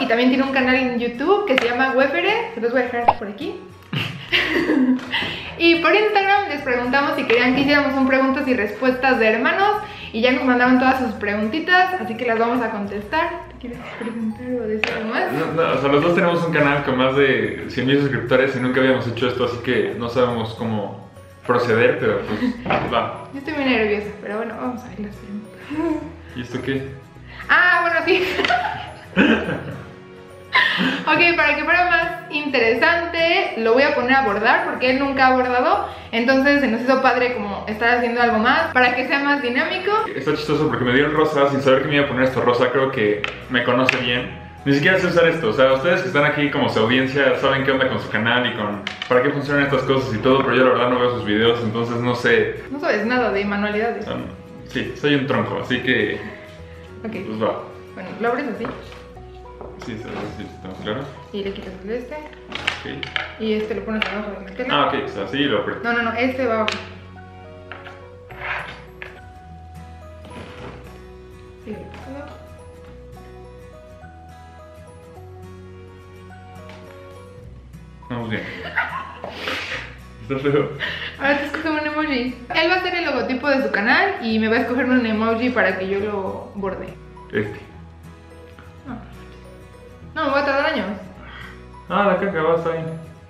y también tiene un canal en YouTube que se llama Wefere, se los voy a dejar por aquí. Y por Instagram les preguntamos si querían que hiciéramos un preguntas y respuestas de hermanos y ya nos mandaron todas sus preguntitas, así que las vamos a contestar. ¿Te quieres preguntar o decir algo más? No, o sea, los dos tenemos un canal con más de 100,000 suscriptores y nunca habíamos hecho esto, así que no sabemos cómo proceder, pero pues va. Yo estoy muy nerviosa, pero bueno, vamos a ver las preguntas. ¿Y esto qué? Ah, bueno, sí. Ok, para que fuera más interesante, lo voy a poner a bordar porque él nunca ha bordado. Entonces se nos hizo padre como estar haciendo algo más para que sea más dinámico. Está chistoso porque me dio el rosa sin saber que me iba a poner esto rosa. Creo que me conoce bien. Ni siquiera sé usar esto. O sea, ustedes que están aquí como su audiencia saben qué onda con su canal y con para qué funcionan estas cosas y todo. Pero yo la verdad no veo sus videos, entonces no sé. No sabes nada de manualidades. Sí, soy un tronco, así que Ok, pues va. bueno, lo abres así Sí, estamos claros. y le quitas el este Ok. y este lo pones abajo de la tela. Ah, ok, o sea, así lo aprieto. No, este va abajo. Sí, Vamos bien. Está feo. ahora te escoge un emoji. Él va a hacer el logotipo de su canal y me va a escoger un emoji para que yo lo borde. Este. No, me voy a tardar años. Ah, la caca va, está bien.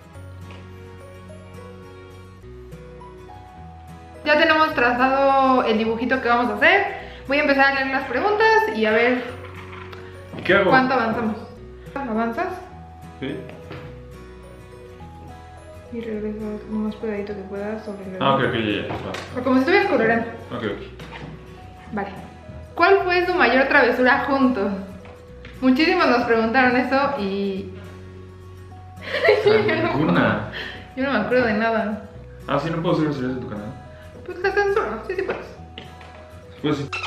Ya tenemos trazado el dibujito que vamos a hacer. Voy a empezar a leer las preguntas y a ver ¿Qué hago? cuánto avanzamos. ¿Avanzas? Sí. Y regresas lo más pegadito que puedas sobre el... Ah, ok, ya. Va. O como si estuvieras colorando. Ok. Vale. ¿Cuál fue su mayor travesura juntos? Muchísimos nos preguntaron eso y... Ninguna. Yo no me acuerdo de nada. Ah, sí, no puedo subir videos en tu canal. Pues la censura, sí puedes. Pues sí.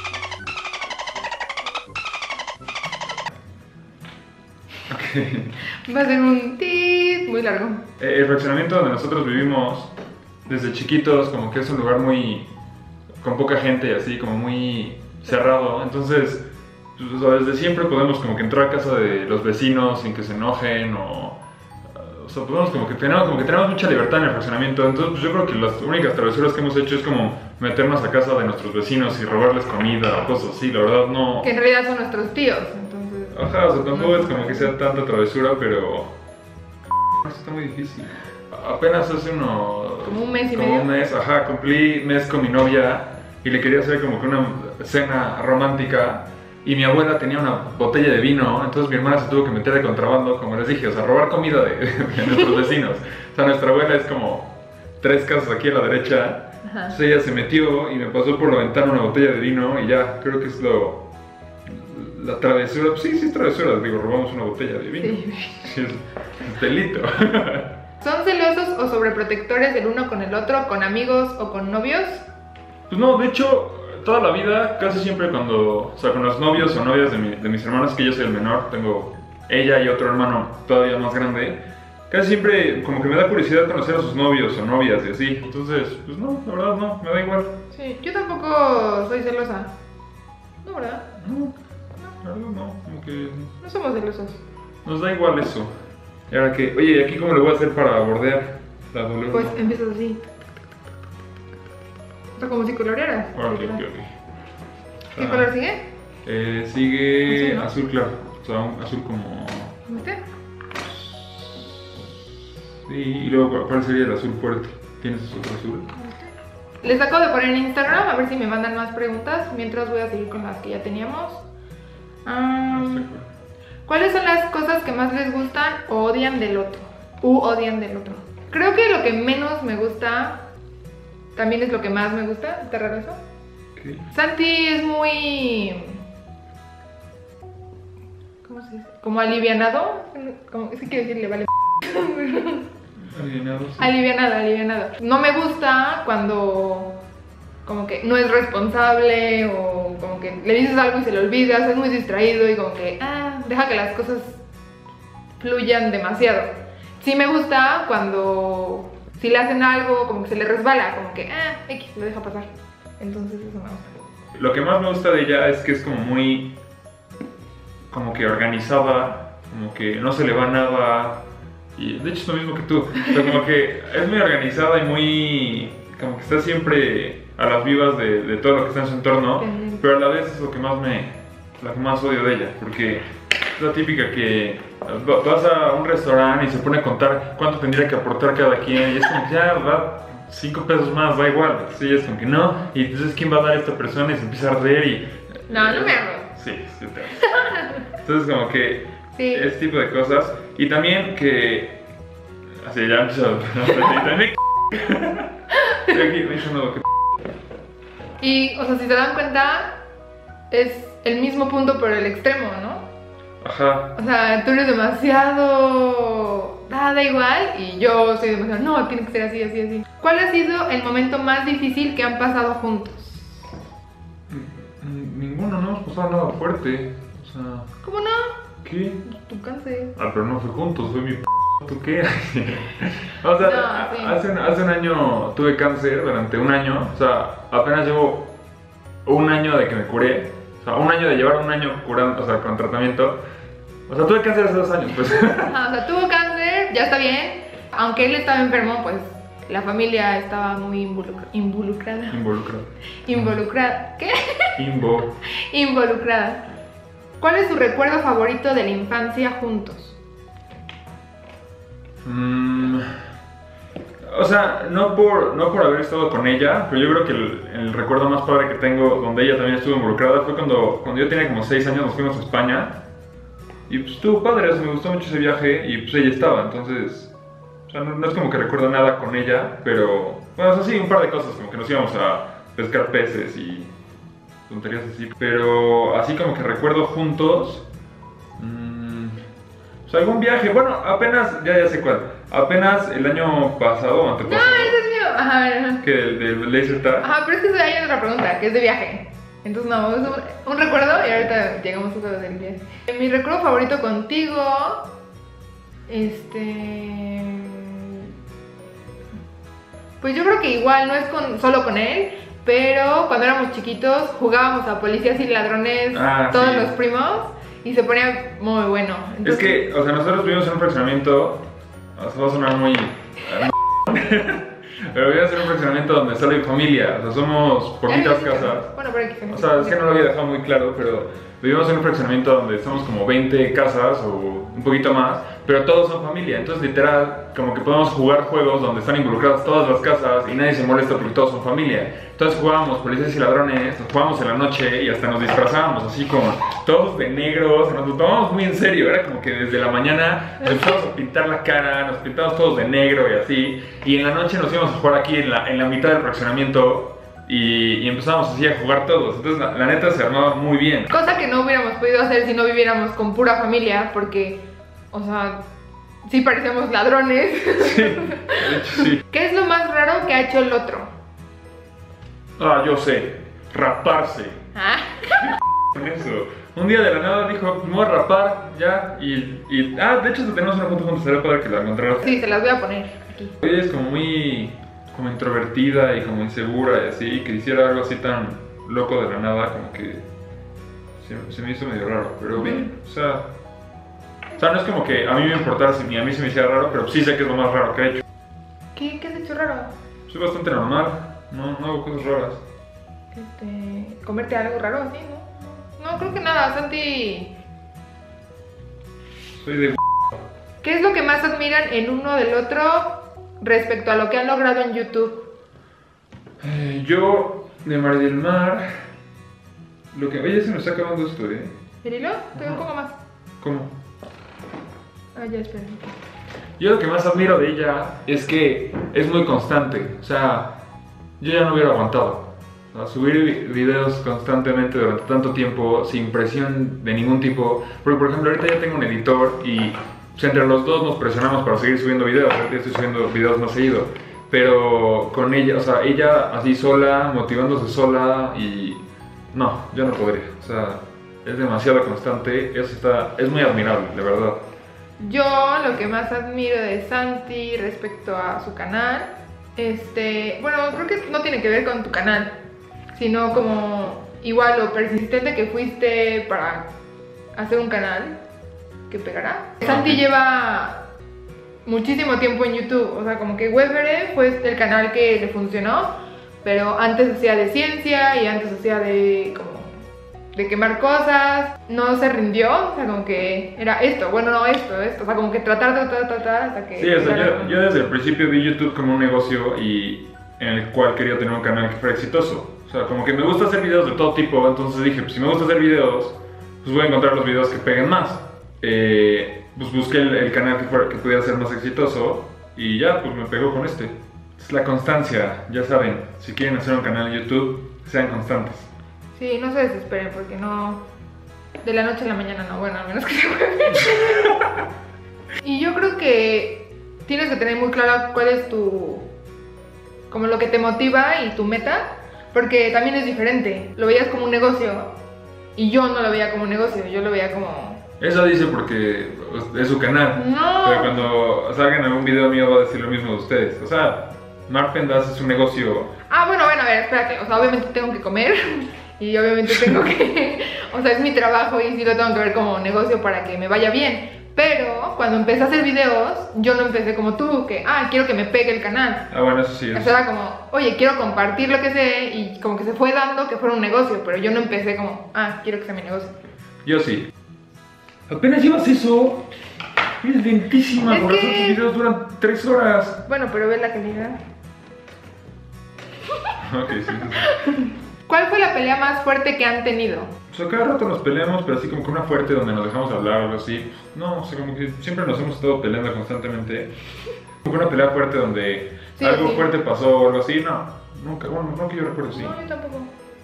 Ok. Va a ser un tit muy largo. El fraccionamiento donde nosotros vivimos desde chiquitos, como que es un lugar muy con poca gente y así, como muy cerrado. Entonces, pues, o sea, desde siempre podemos como que entrar a casa de los vecinos sin que se enojen o sea, podemos como que tenemos mucha libertad en el fraccionamiento. Entonces, pues, yo creo que las únicas travesuras que hemos hecho es como meternos a casa de nuestros vecinos y robarles comida o cosas así. La verdad no. Que en realidad son nuestros tíos, entonces... Ajá, o sea, tampoco es como que sea tanta travesura, pero esto está muy difícil. Apenas hace Como un mes y como medio. un mes, ajá, cumplí mes con mi novia y le quería hacer como que una cena romántica y mi abuela tenía una botella de vino, entonces mi hermana se tuvo que meter de contrabando, como les dije, o sea, robar comida de nuestros vecinos. O sea, nuestra abuela es como 3 casas aquí a la derecha, Ajá. entonces ella se metió y me pasó por la ventana una botella de vino y ya, creo que es la travesura, pues sí es travesura, digo, robamos una botella de vino. Sí. Sí, es delito. ¿Son celosos o sobreprotectores el uno con el otro, con amigos o con novios? Pues no, de hecho, toda la vida, casi siempre cuando, o sea, con los novios o novias de mis hermanos, que yo soy el menor, tengo ella y otro hermano todavía más grande, casi siempre como que me da curiosidad conocer a sus novios o novias y así. Entonces, pues no, la verdad no, me da igual. Sí, yo tampoco soy celosa. No, ¿verdad? No, la verdad no, como que No somos celosos. nos da igual eso. Y ahora que, oye, ¿y aquí cómo le voy a hacer para bordear la W? Pues empiezas así. O sea, como si colorearas. Ok. ¿Qué color sigue? Sigue Azul, ¿no? azul claro, o sea, un azul como... ¿Viste? Sí, y luego ¿cuál sería el azul fuerte? ¿Tienes otro azul? Les acabo de poner en Instagram a ver si me mandan más preguntas. Mientras voy a seguir con las que ya teníamos. ¿Cuáles son las cosas que más les gustan o odian del otro? Odian del otro. Creo que lo que menos me gusta también es lo que más me gusta. ¿Está raro eso? Okay. Santi es muy... ¿Cómo se dice? Como alivianado. Como, es que quiero decirle, vale. Alivianado, sí. Alivianado. No me gusta cuando como que no es responsable o como que le dices algo y se le olvidas, es muy distraído y como que deja que las cosas fluyan demasiado. Sí me gusta cuando si le hacen algo como que se le resbala, como que X, lo deja pasar. Entonces eso me gusta. Lo que más me gusta de ella es que es como muy como que organizada como que no se le va nada. Y de hecho es lo mismo que tú. O sea, como que es muy organizada y muy... como que está siempre a las vivas de todo lo que está en su entorno. Pero a la vez es lo que más odio de ella. Porque es la típica que vas a un restaurante y se pone a contar cuánto tendría que aportar cada quien. Y es como que ya va 5 pesos más, da igual. Sí, es como que no. Y entonces ¿quién va a dar a esta persona? Y se empieza a arder y... No me hago. Sí, sí te hago. Entonces como que Sí. ese tipo de cosas. Y también que... Así ya empezó. Y también estoy aquí mencionando que... Y, o sea, si se dan cuenta, es el mismo punto pero el extremo, ¿no? Ajá. O sea, tú eres demasiado... da igual, y yo soy demasiado... No, tiene que ser así, así, así. ¿Cuál ha sido el momento más difícil que han pasado juntos? Ninguno, no hemos pasado nada fuerte. O sea... ¿Cómo no? ¿Qué? Tu cáncer. Ah, pero no fue juntos, fue mi ¿tú qué? O sea, No, sí. hace un año tuve cáncer durante un año. O sea, apenas llevo un año de que me curé. O sea, un año de llevar un año curando, o sea, con tratamiento. O sea, tuve cáncer hace 2 años, pues. Ajá, o sea, tuvo cáncer, ya está bien. Aunque él estaba enfermo, pues la familia estaba muy involucrada. Involucrada. ¿Qué? Involucrada. ¿Cuál es su recuerdo favorito de la infancia juntos? O sea, no por haber estado con ella, pero yo creo que el recuerdo más padre que tengo, donde ella también estuvo involucrada, fue cuando yo tenía como 6 años, nos fuimos a España. Y pues estuvo padre, o sea, me gustó mucho ese viaje y pues ella estaba, entonces... O sea, no es como que recuerdo nada con ella, pero... Bueno, o sea, sí, un par de cosas, como que nos íbamos a pescar peces y tonterías así. Pero así como que recuerdo juntos... o sea, algún viaje, bueno, apenas, ya sé cuál. Apenas el año pasado, o antepasado... No, ese es mío. Ajá, a ver. Que del laser tag. Ajá, pero es que hay otra pregunta, que es de viaje. Entonces no, es un recuerdo y ahorita llegamos a lo del viaje. Mi recuerdo favorito contigo... Pues yo creo que igual, no es solo con él, pero cuando éramos chiquitos jugábamos a policías y ladrones, todos sí. los primos, y se ponía muy bueno. Entonces, es que, o sea, nosotros vivimos en un fraccionamiento, o sea, va a sonar muy... pero voy a hacer un fraccionamiento donde solo hay familia, o sea, somos poquitas casas. Bueno, pero aquí O sea, es que no lo había dejado muy claro, pero vivimos en un fraccionamiento donde somos como 20 casas o un poquito más, pero todos son familia. Entonces, literal, como que podemos jugar juegos donde están involucradas todas las casas y nadie se molesta porque todos son familia. Entonces jugábamos policías y ladrones, nos jugábamos en la noche y hasta nos disfrazábamos así como todos de negro, o sea, nos lo tomábamos muy en serio. Era como que desde la mañana nos empezamos a pintar la cara, nos pintamos todos de negro y así. Y en la noche nos íbamos a jugar aquí en la mitad del fraccionamiento. Y empezamos así a jugar todos, entonces la neta se armaba muy bien. Cosa que no hubiéramos podido hacer si no viviéramos con pura familia, porque, o sea, sí parecíamos ladrones. Sí, de hecho sí. ¿Qué es lo más raro que ha hecho el otro? Ah, yo sé, raparse. ¿Ah? Con eso. Un día de la nada dijo, me voy a rapar ya de hecho tenemos una foto juntos, sería para que la encontraras. Sí, se las voy a poner aquí. Ella es como muy... como introvertida y como insegura y así, que hiciera algo así tan loco de la nada, como que se me hizo medio raro, pero bien, o sea, no es como que a mí me importara si ni a mí se me hiciera raro, pero sí sé que es lo más raro que he hecho. ¿Qué has hecho raro? Soy bastante normal, no hago cosas raras. ¿Comerte algo raro así, no? No, creo que nada, Santi. Soy de... ¿Qué es lo que más admiran en uno del otro respecto a lo que han logrado en YouTube? Yo, de María del Mar, lo que... Oye, se me está acabando esto, ¿Cirilo? Te veo un poco más. ¿Cómo? Ah, ya, espera. Yo lo que más admiro de ella es que es muy constante, o sea, yo ya no hubiera aguantado. O sea, subir videos constantemente durante tanto tiempo, sin presión de ningún tipo, porque por ejemplo ahorita ya tengo un editor y pues, entre los dos nos presionamos para seguir subiendo videos, ahorita estoy subiendo videos más seguido, pero con ella, o sea, ella así sola, motivándose sola y... No, yo no podría, o sea, es demasiado constante, es muy admirable, de verdad. Yo lo que más admiro de Santi respecto a su canal, bueno, creo que no tiene que ver con tu canal, sino como igual lo persistente que fuiste para hacer un canal. que pegará. Santi lleva muchísimo tiempo en YouTube, o sea, como que Webere fue el canal que le funcionó, pero antes hacía de ciencia y antes hacía de como de quemar cosas, no se rindió, o sea, como que era esto, bueno, no esto, o sea, como que tratar hasta que... Sí, o sea, yo desde el principio vi YouTube como un negocio y en el cual quería tener un canal que fuera exitoso. O sea, como que me gusta hacer videos de todo tipo, entonces dije, pues si me gusta hacer videos, pues voy a encontrar los videos que peguen más. Pues busqué el canal que pudiera ser más exitoso y ya, pues me pegó con este. Es la constancia, ya saben, si quieren hacer un canal en YouTube, sean constantes. Sí, no se desesperen porque no... De la noche a la mañana no, bueno, al menos que se juegue. Y yo creo que tienes que tener muy claro cuál es tu... como lo que te motiva y tu meta, porque también es diferente. Lo veías como un negocio y yo no lo veía como un negocio, yo lo veía como... Eso dice porque es su canal. No. Pero cuando salgan algún video mío va a decir lo mismo de ustedes. O sea, Marpendas es un negocio... Ah, bueno, a ver, espérate. O sea, obviamente tengo que comer y obviamente tengo que... O sea, es mi trabajo y sí lo tengo que ver como negocio para que me vaya bien. Pero cuando empecé a hacer videos, yo no empecé como tú, que, quiero que me pegue el canal. Ah, bueno, eso sí. O sea, era como, oye, quiero compartir lo que sé y como que se fue dando que fuera un negocio, pero yo no empecé como, quiero que sea mi negocio. Yo sí. Apenas llevas eso. Eres lentísima, Es por que- eso tus videos duran 3 horas. Bueno, pero ve la calidad. Ok, sí. ¿Cuál fue la pelea más fuerte que han tenido? O sea, cada rato nos peleamos, pero así como que una fuerte donde nos dejamos hablar o algo así. No, o sea, como que siempre nos hemos estado peleando constantemente. Como que una pelea fuerte donde Sí, algo sí. fuerte pasó o algo así, no. Nunca, bueno, no que yo recuerdo, sí. No, yo tampoco.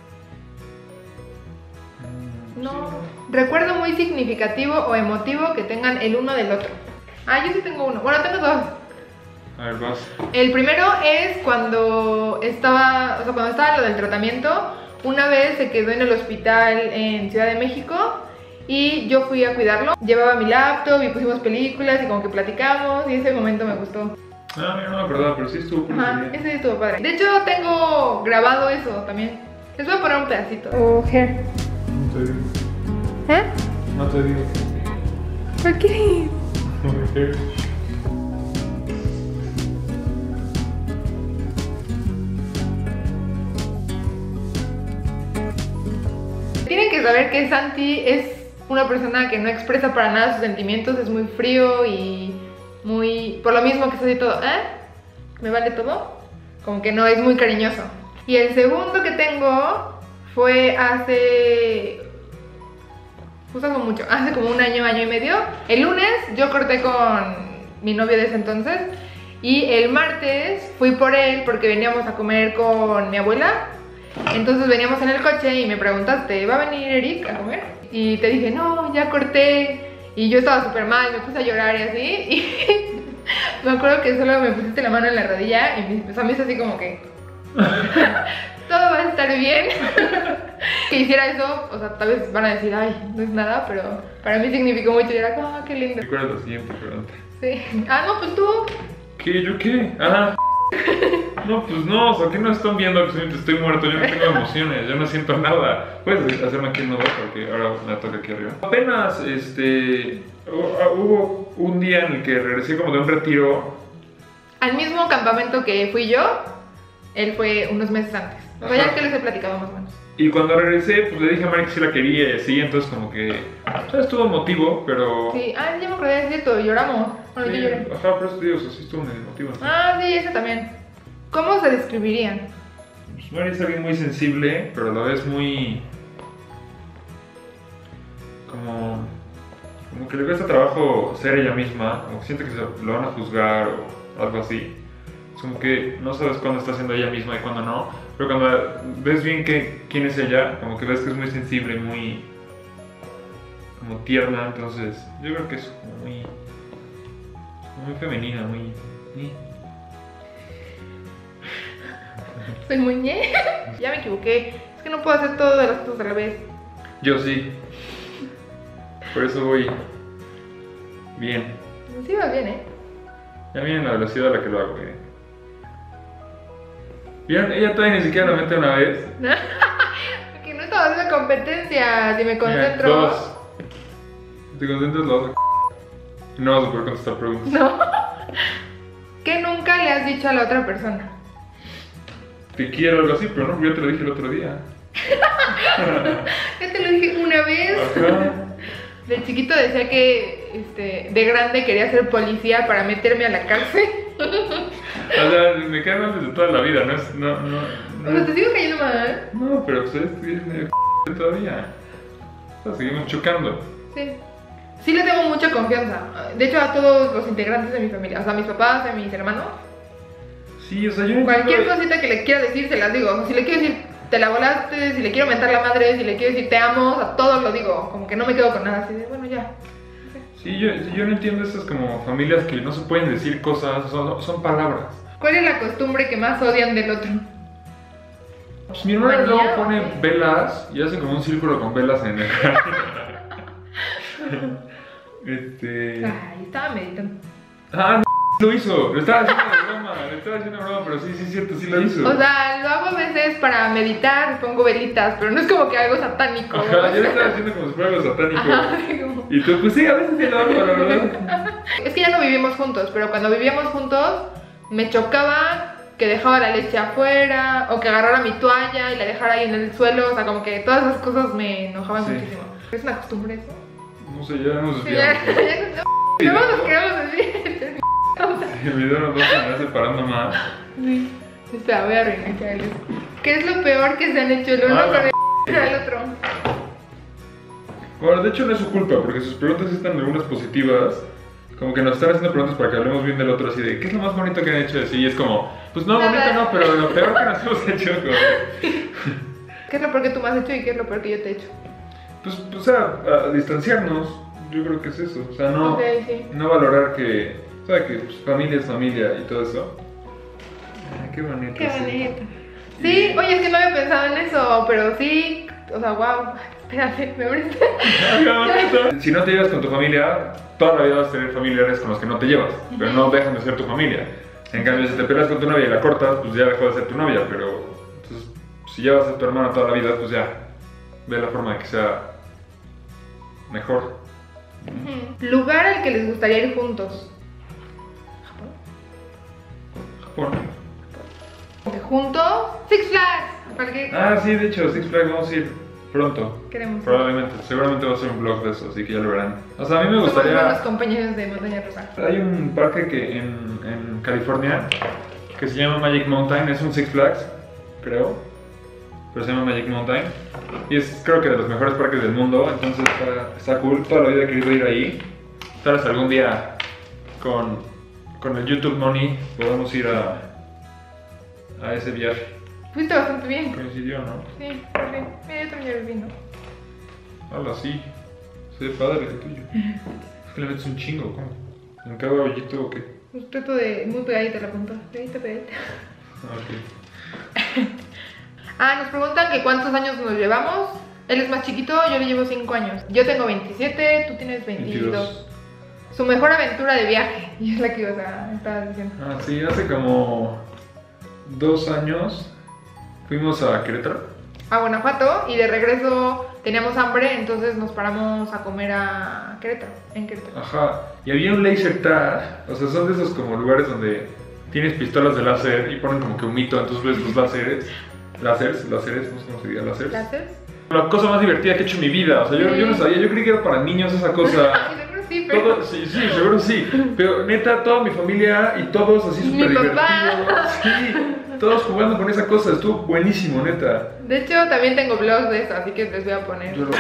Sí, No. Recuerdo muy significativo o emotivo que tengan el uno del otro. Yo sí tengo uno. Bueno, tengo dos. A ver, vas. El primero es cuando estaba, o sea, cuando estaba lo del tratamiento. Una vez se quedó en el hospital en Ciudad de México y yo fui a cuidarlo. Llevaba mi laptop y pusimos películas y como que platicamos y ese momento me gustó. Mira, no me acordaba, pero sí estuvo cool. Ajá, ese sí estuvo padre. De hecho, tengo grabado eso también. Les voy a poner un pedacito. Oh, hair. No te digo. ¿Eh? No te digo. ¿Por qué? Tienen que saber que Santi es una persona que no expresa para nada sus sentimientos, es muy frío y muy... Por lo mismo que soy todo, ¿me vale todo? Como que no es muy cariñoso. Y el segundo que tengo fue hace... Justo hace mucho, hace como un año y medio. El lunes yo corté con mi novio de ese entonces y el martes fui por él porque veníamos a comer con mi abuela. Entonces veníamos en el coche y me preguntaste, ¿va a venir Eric a comer? Y te dije, no, ya corté. Y yo estaba súper mal, me puse a llorar y así. Y me acuerdo que solo me pusiste la mano en la rodilla y me hizo así como que... todo va a estar bien. Que hiciera eso, o sea, tal vez van a decir, ay, no es nada, pero para mí significó mucho y era como, qué lindo. Recuerda la siguiente pregunta. Sí. No, pues tú. ¿Qué? ¿Yo qué? No, pues no, o sea, ¿qué no están viendo que simplemente estoy muerto? Yo no tengo emociones, yo no siento nada. Puedes hacerme aquí en nuevo porque ahora me toca aquí arriba. Apenas, hubo un día en el que regresé como de un retiro. Al mismo campamento que fui yo, él fue unos meses antes. O sea, ya Ajá. es que les he platicado más o menos. Y cuando regresé, pues le dije a Mari que sí la quería y así, entonces como que, o sea, estuvo emotivo, pero... Sí, ya me acordé, es cierto, lloramos. Bueno, Sí, yo lloré. ajá, por eso te digo, o sea, sí estuvo medio emotivo. ¿No? Sí, ese también. ¿Cómo se describirían? Pues Mari es alguien muy sensible, pero a la vez muy... Como que le cuesta trabajo ser ella misma, como que siente que lo van a juzgar o algo así. Es como que no sabes cuándo está siendo ella misma y cuándo no, pero cuando ves bien quién es ella, como que ves que es muy sensible, muy... como tierna, entonces yo creo que es como muy femenina, muy... Soy muy ñe. Ya me equivoqué. Es que no puedo hacer todas las cosas a la vez. Yo sí. Por eso voy bien. Sí, va bien, Ya miren la velocidad a la que lo hago, miren. ¿Vieron? Ella todavía ni siquiera lo mete una vez. Porque no estaba haciendo competencia. Si me Mira, concentro. 2. Si te concentras lo vas a... No vas a poder contestar preguntas. No. ¿Qué nunca le has dicho a la otra persona? Te quiero, algo así, pero no, yo te lo dije el otro día. Ya te lo dije una vez. Ajá. De chiquito decía que de grande quería ser policía para meterme a la cárcel. O sea, me cae mal desde toda la vida, no es. No, O sea, te sigo cayendo mal. no, pero pues es medio todavía. O sea, seguimos chocando. Sí. Sí le tengo mucha confianza. De hecho, a todos los integrantes de mi familia. O sea, a mis papás, a mis hermanos. Sí, o sea, yo no Cualquier entiendo- cosita que le quiera decir, se las digo. O sea, si le quiero decir, te la volaste, si le quiero mentar la madre, si le quiero decir, te amo, a todos lo digo. Como que no me quedo con nada así de, bueno, ya. Sí, yo no entiendo esas como familias que no se pueden decir cosas, son palabras. ¿Cuál es la costumbre que más odian del otro? Pues mi hermana Manía, luego pone ¿ok? velas y hace como un círculo con velas en el Ay, estaba meditando. Ah, no, lo hizo, lo estaba haciendo de broma, pero sí, es cierto, sí lo hizo. O sea, lo hago a veces para meditar, pongo velitas, pero no es como que algo satánico. Ajá, yo lo estaba haciendo como si fuera algo satánico. Ajá, sí, como- Y tú, pues sí, a veces sí lo hago, la verdad. Es que ya no vivimos juntos, pero cuando vivíamos juntos me chocaba que dejaba la leche afuera o que agarrara mi toalla y la dejara ahí en el suelo, o sea, como que todas esas cosas me enojaban Sí. muchísimo. ¿Es una costumbre eso? No sé, ya nos Sí, ya, desviamos. ya, no nos quedamos así. El video nos vamos a andar separando más. Sí. Espera, voy a reiniciar. ¿Qué es lo peor que se han hecho el uno Ah, con el otro? Bueno, de hecho no es su culpa, porque sus preguntas sí están algunas positivas. Como que nos están haciendo preguntas para que hablemos bien del otro, así de ¿qué es lo más bonito que han hecho? Así, y es como, pues no, Nada. bonito no, pero lo peor que nos hemos hecho. Como, ¿Qué es lo peor que tú me has hecho y qué es lo peor que yo te he hecho? pues, o sea, a distanciarnos, yo creo que es eso. O sea, no, Ok, sí. no valorar que, o sea, que pues, familia es familia y todo eso. Ay, qué bonito. Qué sí. bonito. Sí, oye, es que no había pensado en eso, pero sí, o sea, wow. Espérate, me abriste. Ay, qué bonito. Si no te llevas con tu familia, toda la vida vas a tener familiares con los que no te llevas, pero no dejan de ser tu familia. En cambio, si te peleas con tu novia y la cortas, pues ya dejó de ser tu novia, pero entonces, si llevas a tu hermana toda la vida, pues ya, ve la forma de que sea mejor. Lugar al que les gustaría ir juntos. Japón. ¿Juntos? Six Flags. ¿Para qué Ah, sí, de hecho, Six Flags vamos a ir pronto. queremos? Probablemente, seguramente va a ser un vlog de eso, así que ya lo verán. O sea, a mí me Somos buenos gustaría... compañeros de montaña rusa. Hay un parque que en California que se llama Magic Mountain, es un Six Flags, creo, pero se llama Magic Mountain y es creo que de los mejores parques del mundo, entonces está cool, toda la vida he querido ir ahí. Tal vez algún día con el YouTube Money podamos ir a ese viaje. Fuiste bastante bien. Coincidió, ¿no? Sí, por fin. Mira, yo también ya viví, ¿no? Hola, sí, se ve padre el tuyo. Es que le metes un chingo, ¿cómo? ¿En cada hoyito o qué? Pues trato de muy pegadita la punta. Pegadita, pegadita. Ah, ok. Ah, nos preguntan que cuántos años nos llevamos. Él es más chiquito, yo le llevo 5 años. Yo tengo 27, tú tienes 22. 22. Su mejor aventura de viaje. Y es la que estabas diciendo. Ah, sí, hace como 2 años fuimos a Querétaro. A Guanajuato y de regreso teníamos hambre, entonces nos paramos a comer a Querétaro, en Querétaro. Ajá, y había un laser tag, o sea, son de esos como lugares donde tienes pistolas de láser y ponen como que humito, entonces ves los láseres, no sé cómo se diga, láseres. ¿Láseres? La cosa más divertida que he hecho en mi vida, o sea, yo no sabía, yo creí que era para niños esa cosa. Ay, seguro sí, pero... Todo, sí, seguro sí, pero neta, toda mi familia y todos así Mi súper papá. divertidos. Sí, todos jugando con esa cosa, estuvo buenísimo, neta. De hecho, también tengo vlogs de eso, así que les voy a poner. Yo lo-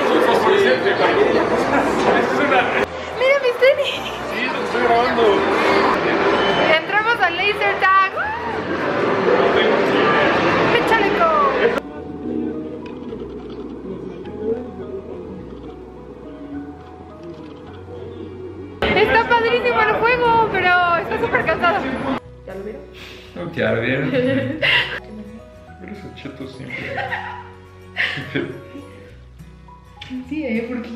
¡Mira mis tenis! Sí, lo estoy grabando. ¡Entramos al laser tag! ¡Mi chaleco! Está padrísimo el juego, pero está súper cansado. ¿Ya lo vieron? No, ya lo vieron. Eres el cheto siempre. Sí, ¿por qué?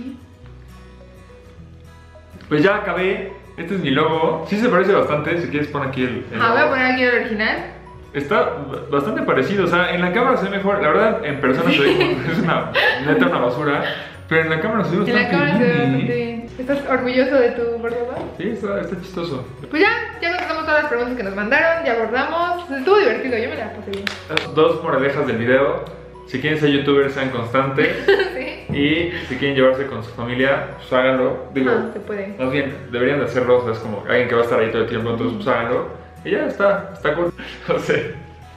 Pues ya acabé. Este es mi logo. Sí se parece bastante. Si quieres, pon aquí el Voy a logo. poner aquí el original. Está bastante parecido. O sea, en la cámara se ve mejor. La verdad, en persona se ve como es una neta una basura. Pero en la cámara se ve En la bastante cámara se ve bien, bastante ¿eh? bien. ¿Estás orgulloso de tu bordado? Sí, está chistoso. Pues ya contestamos todas las preguntas que nos mandaron, ya abordamos. Estuvo divertido, yo me la pasé bien. 2 moralejas del video. Si quieren ser youtubers, sean constantes. Sí. Y si quieren llevarse con su familia, pues háganlo. Digo, Se puede. más bien, deberían de hacerlo. O sea, es como alguien que va a estar ahí todo el tiempo, entonces pues háganlo. Y ya está cool. No sé.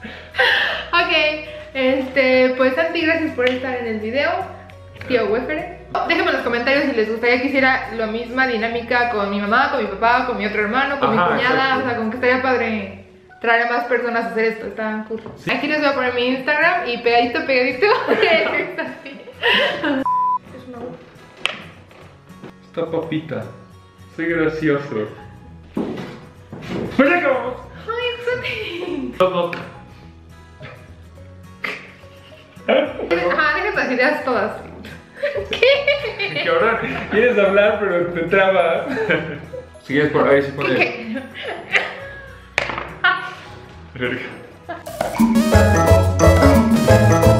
Ok, pues Santi, gracias por estar en el video. Tío Wefere. Déjenme en los comentarios si les gustaría que hiciera la misma dinámica con mi mamá, con mi papá, con mi otro hermano, con mi cuñada. Exacto. O sea, como que estaría padre traer a más personas a hacer esto, está cool. Sí. Aquí les voy a poner mi Instagram y pegadito es una uva. Esta papita. Soy gracioso. Pues ya acabamos. Ay, Vamos. Deja las ideas todas. Que ahora quieres hablar pero te trabas. Si quieres por ahí, si pones. Verga.